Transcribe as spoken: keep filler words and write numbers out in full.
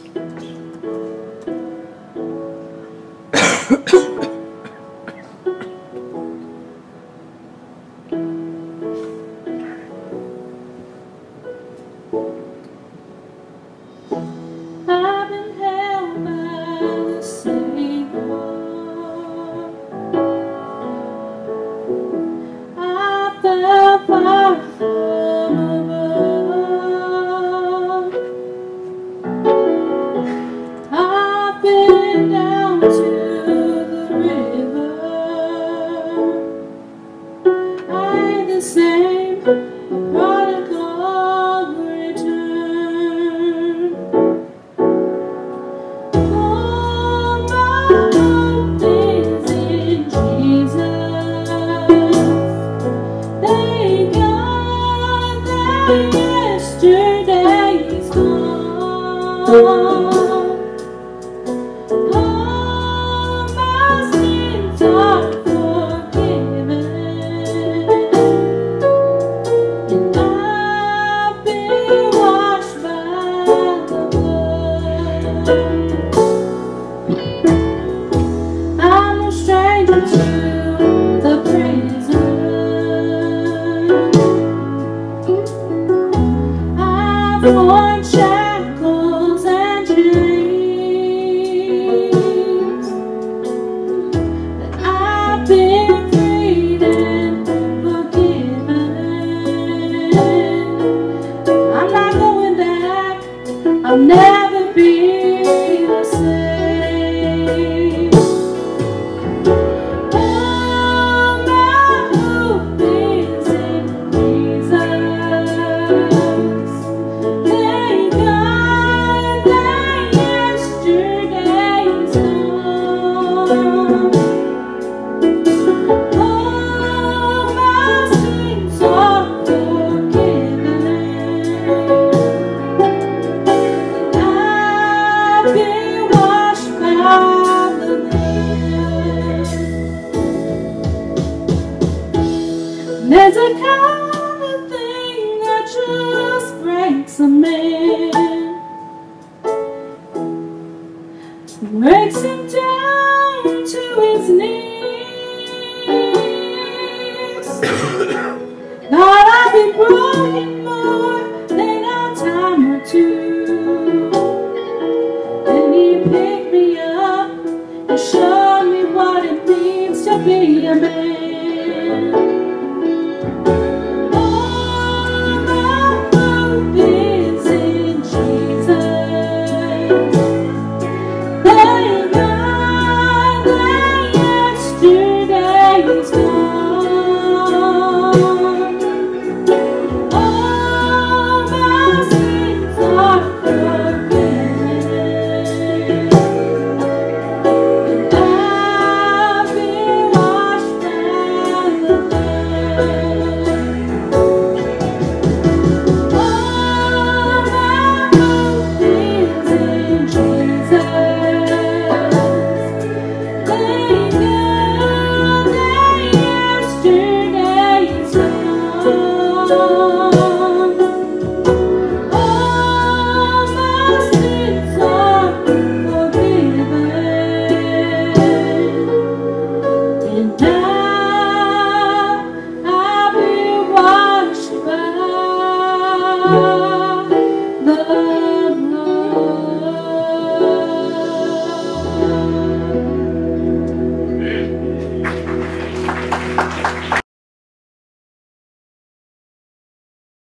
I've been held by the Savior. I fell far from above. I've been down to the river. I ain't the same, a prodigal return. All my hope is in Jesus. Thank God that yesterday's gone. All my sins are forgiven, and I've been washed by the blood. I'm no stranger to the prison. I've worn shackles and chains, but I've been freed and forgiven. I'm not going back, I'll never be